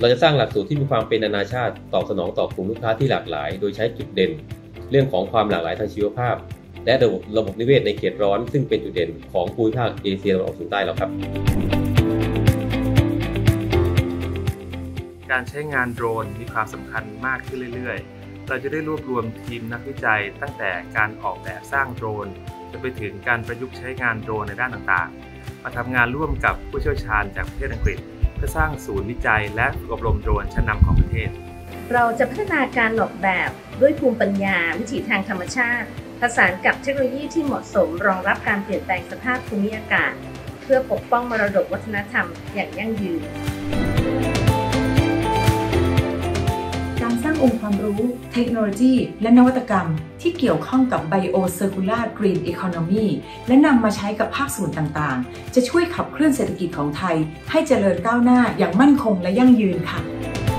เราจะสร้างหลักสูตรที่มีความเป็นนานาชาติตอบสนองต่อกลุ่มลูกค้าที่หลากหลายโดยใช้จุดเด่นเรื่องของความหลากหลายทางชีวภาพและระบบนิเวศในเขตร้อนซึ่งเป็นจุดเด่นของภูมิภาคเอเชียตะวันออกเฉียงใต้เราครับการใช้งานโดรนมีความสำคัญมากขึ้นเรื่อยๆเราจะได้รวบรวมทีมนักวิจัยตั้งแต่การออกแบบสร้างโดรนจนไปถึงการประยุกต์ใช้งานโดรนในด้านต่างๆมาทำงานร่วมกับผู้เชี่ยวชาญจากประเทศอังกฤษเพื่อสร้างศูนย์วิจัยและฝึกอบรมโดรนชั้นนำของประเทศเราจะพัฒนาการออกแบบด้วยภูมิปัญญาวิถีทางธรรมชาติผสานกับเทคโนโลยีที่เหมาะสมรองรับการเปลี่ยนแปลงสภาพภูมิอากาศเพื่อปกป้องมรดกวัฒนธรรมอย่างยั่งยืนการสร้างองค์ความรู้เทคโนโลยีและนวัตกรรมที่เกี่ยวข้องกับ Bio Circular Green Economy และนำมาใช้กับภาคส่วนต่างๆจะช่วยขับเคลื่อนเศรษฐกิจของไทยให้เจริญก้าวหน้าอย่างมั่นคงและยั่งยืนค่ะ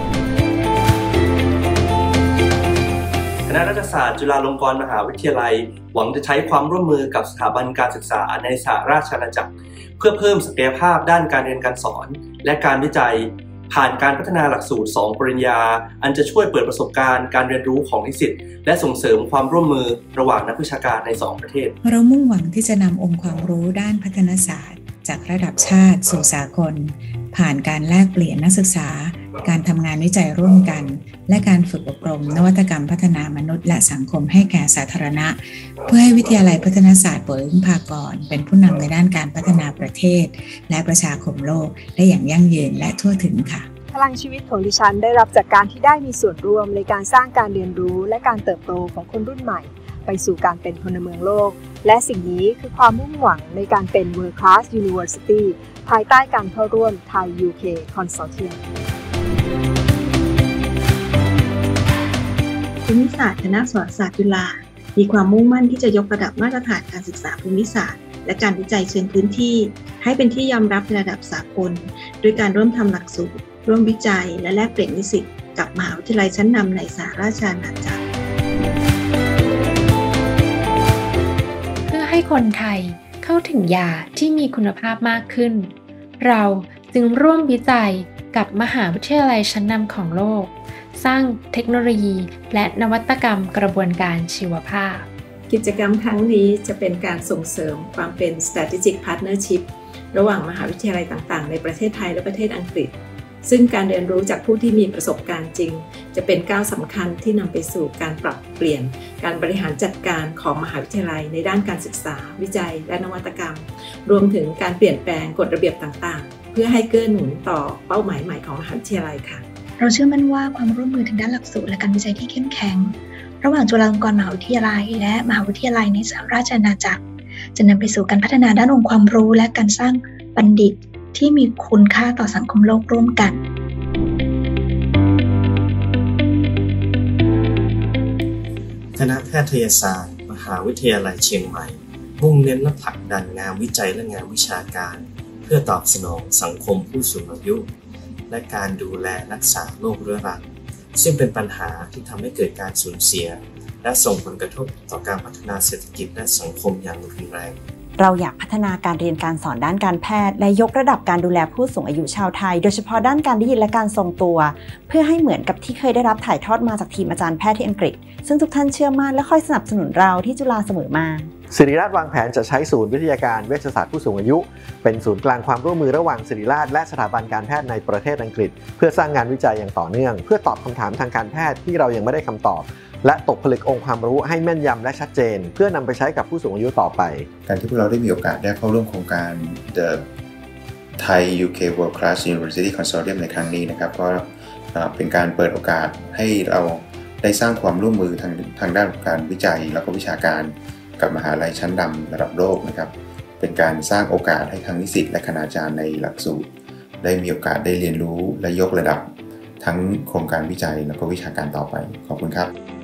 คณะรัฐศาสตร์จุฬาลงกรณ์มหาวิทยาลัยหวังจะใช้ความร่วมมือกับสถาบันการศึกษาในสหราชอาณาจักรเพื่อเพิ่มศักยภาพด้านการเรียนการสอนและการวิจัยผ่านการพัฒนาหลักสูตร2 ปริญญาอันจะช่วยเปิดประสบการณ์การเรียนรู้ของนิสิตและส่งเสริมความร่วมมือระหว่างนักวิชาการใน2 ประเทศเรามุ่งหวังที่จะนำองค์ความรู้ด้านพัฒนศาสตร์จากระดับชาติสู่สากลผ่านการแลกเปลี่ยนนักศึกษาการทำงานวิจัยร่วมกันและการฝึกอบรมนวัตกรรมพัฒนามนุษย์และสังคมให้แก่สาธารณะเพื่อให้วิทยาลัยพัฒนาศาสตร์ป่วยพึ่งพากรเป็นผู้นำในด้านการพัฒนาประเทศและประชาคมโลกได้อย่างยั่งยืนและทั่วถึงค่ะพลังชีวิตของดิฉันได้รับจากการที่ได้มีส่วนร่วมในการสร้างการเรียนรู้และการเติบโตของคนรุ่นใหม่ไปสู่การเป็นพลเมืองโลกและสิ่งนี้คือความมุ่งหวังในการเป็น World Class University ภายใต้การเข้าร่วม Thai UK Consortium ภูมิศาสตร์คณะสวศาสตร์จุฬามีความมุ่งมั่นที่จะยกระดับมาตรฐานการศึกษาภูมิศาสตร์และการวิจัยเชิงพื้นที่ให้เป็นที่ยอมรับในระดับสากลด้วยการร่วมทำหลักสูตรร่วมวิจัยและแลกเปลี่ยนนิสิตกับมหาวิทยาลัยชั้นนำในสหราชอาณาจักรเพื่อให้คนไทยเข้าถึงยาที่มีคุณภาพมากขึ้นเราจึงร่วมวิจัยกับมหาวิทยาลัยชั้นนำของโลกสร้างเทคโนโลยีและนวัตกรรมกระบวนการชีวภาพกิจกรรมครั้งนี้จะเป็นการส่งเสริมความเป็น Strategic Partnership ระหว่างมหาวิทยาลัยต่างๆในประเทศไทยและประเทศอังกฤษซึ่งการเรียนรู้จากผู้ที่มีประสบการณ์จริงจะเป็นก้าวสำคัญที่นำไปสู่การปรับเปลี่ยนการบริหารจัดการของมหาวิทยาลัยในด้านการศึกษาวิจัยและนวัตกรรมรวมถึงการเปลี่ยนแปลงกฎระเบียบต่างๆเพื่อให้เกื้อหนุนต่อเป้าหมายใหม่ของมหาวิทยาลัยค่ะเราเชื่อมั่นว่าความร่วมมือทางด้านหลักสูตรและการวิจัยที่เข้มแข็งระหว่างจุฬาลงกรณ์มหาวิทยาลัยและมหาวิทยาลัยในสหราชอาณาจักรจะนำไปสู่การพัฒนาด้านองค์ความรู้และการสร้างบัณฑิตที่มีคุณค่าต่อสังคมโลกร่วมกันคณะแพทยศาสตร์มหาวิทยาลัยเชียงใหม่มุ่งเน้นและผลักดันงานวิจัยและงานวิชาการเพื่อตอบสนองสังคมผู้สูงอายุและการดูแลรักษาโรคเรื้อรังซึ่งเป็นปัญหาที่ทำให้เกิดการสูญเสียและส่งผลกระทบต่อการพัฒนาเศรษฐกิจและสังคมอย่างรุนแรงเราอยากพัฒนาการเรียนการสอนด้านการแพทย์และยกระดับการดูแลผู้สูงอายุชาวไทยโดยเฉพาะด้านการได้ยินและการทรงตัวเพื่อให้เหมือนกับที่เคยได้รับถ่ายทอดมาจากทีมอาจารย์แพทย์ที่อังกฤษซึ่งทุกท่านเชื่อมั่นและคอยสนับสนุนเราที่จุฬาเสมอมาศิริราชวางแผนจะใช้ศูนย์วิทยาการเวชศาสตร์ผู้สูงอายุเป็นศูนย์กลางความร่วมมือระหว่างศิริราชและสถาบันการแพทย์ในประเทศอังกฤษเพื่อสร้างงานวิจัยอย่างต่อเนื่องเพื่อตอบคำถามทางการแพทย์ที่เรายังไม่ได้คำตอบและตกผลึกองค์ความรู้ให้แม่นยำและชัดเจนเพื่อนำไปใช้กับผู้สูงอายุต่อไปการที่พวกเราได้มีโอกาสได้เข้าร่วมโครงการ The Thai UK World Class University Consortium ในครั้งนี้นะครับก็เป็นการเปิดโอกาสให้เราได้สร้างความร่วมมือทางด้านการวิจัยแล้วก็วิชาการกับมหาลัยชั้นนำระดับโลกนะครับเป็นการสร้างโอกาสให้ทั้งนิสิตและคณาจารย์ในหลักสูตรได้มีโอกาสได้เรียนรู้และยกระดับทั้งโครงการวิจัยแล้วก็วิชาการต่อไปขอบคุณครับ